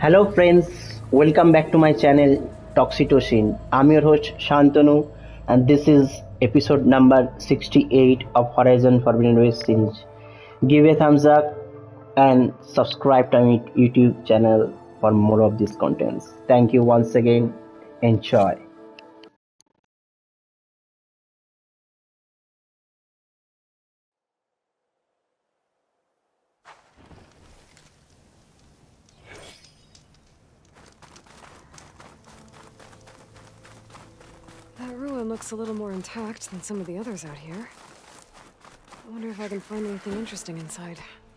Hello friends, welcome back to my channel Toxytocin. I'm your host Shantanu and this is episode number 68 of Horizon Forbidden West series. Give a thumbs up and subscribe to my YouTube channel for more of these contents. Thank you once again. Enjoy. That ruin looks a little more intact than some of the others out here. I wonder if I can find anything interesting inside.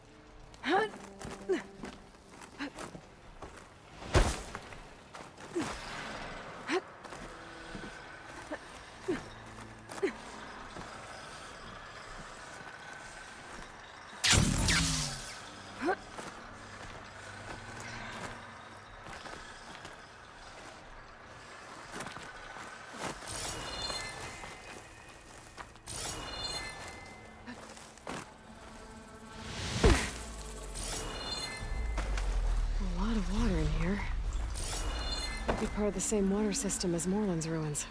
Could be part of the same water system as Moreland's ruins.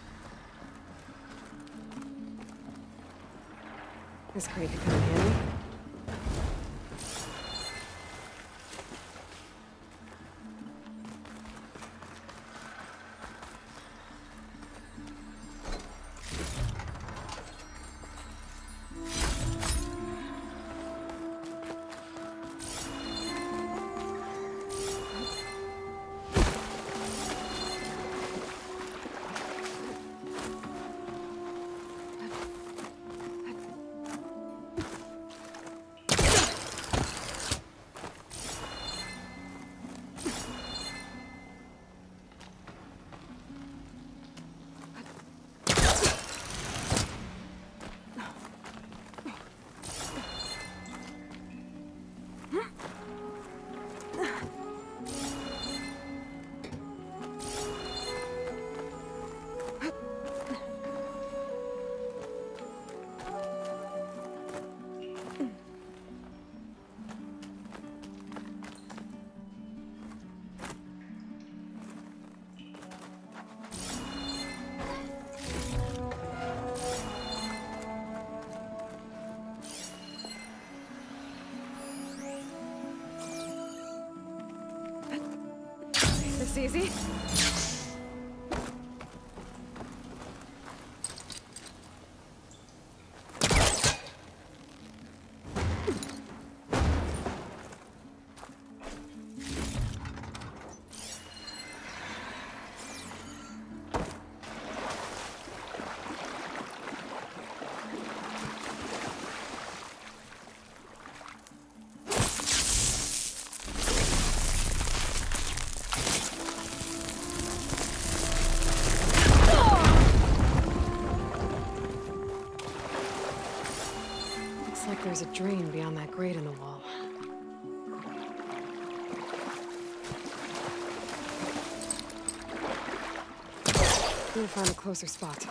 This crate could come in handy. This easy? Looks like there's a drain beyond that grate in the wall. We'll find a closer spot.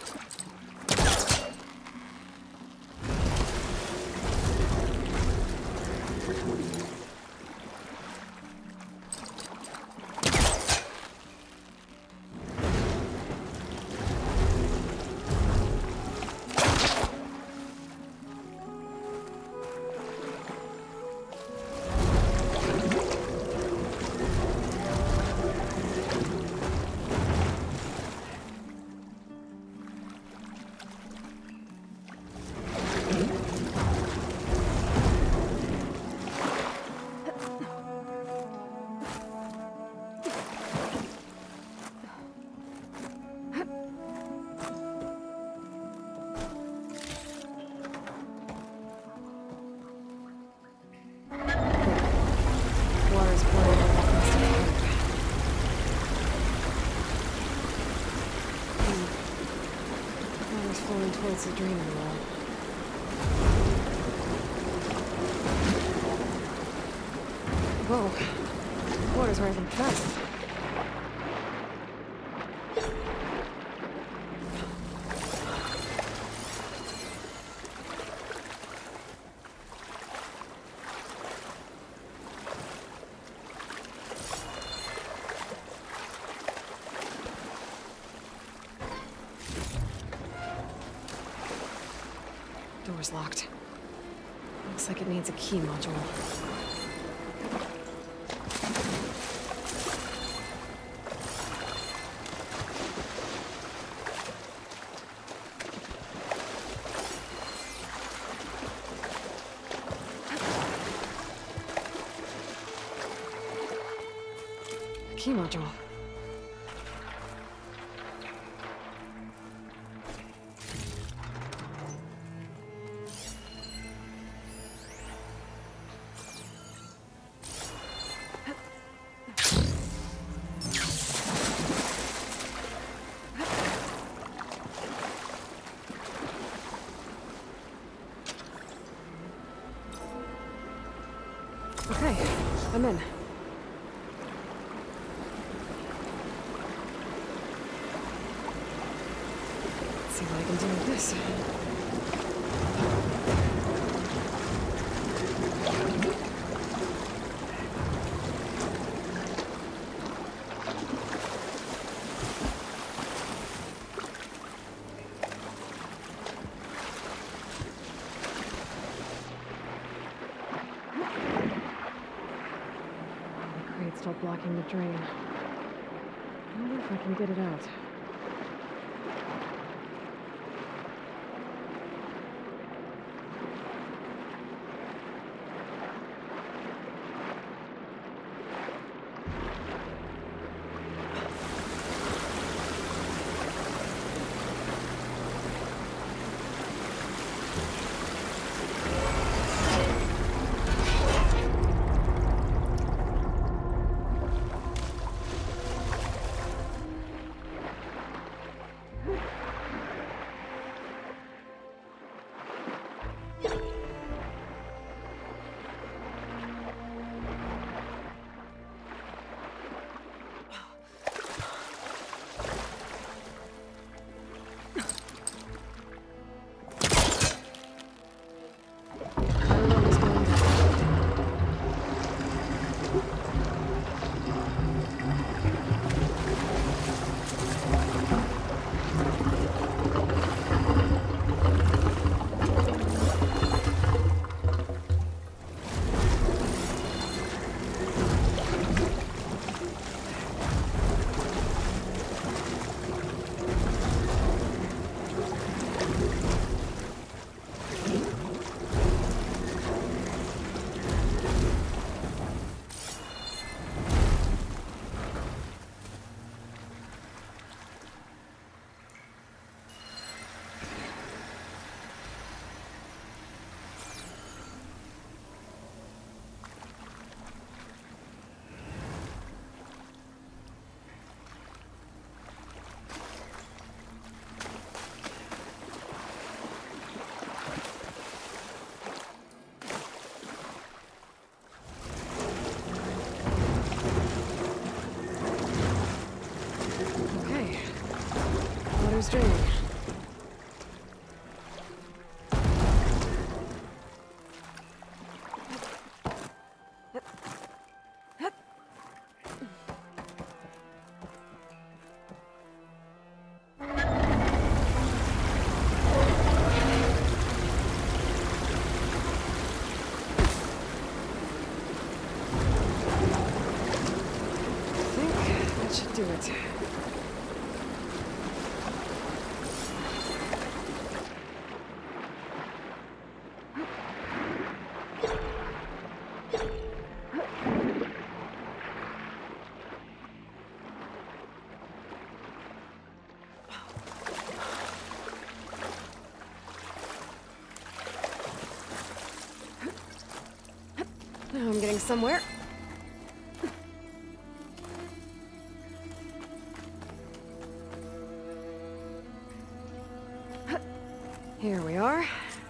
Towards the drain in the wall. Whoa. Water's rising fast. door's locked. Looks like it needs a key module. A key module. Okay, I'm in. Let's see what I can do with this. Stop blocking the drain. I wonder if I can get it out. Water's draining. Should do it. Now I'm getting somewhere. Here we are.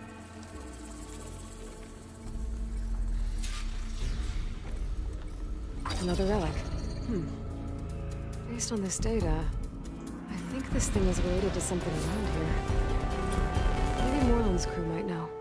Another relic. Based on this data, I think this thing is related to something around here. Maybe Moreland's crew might know.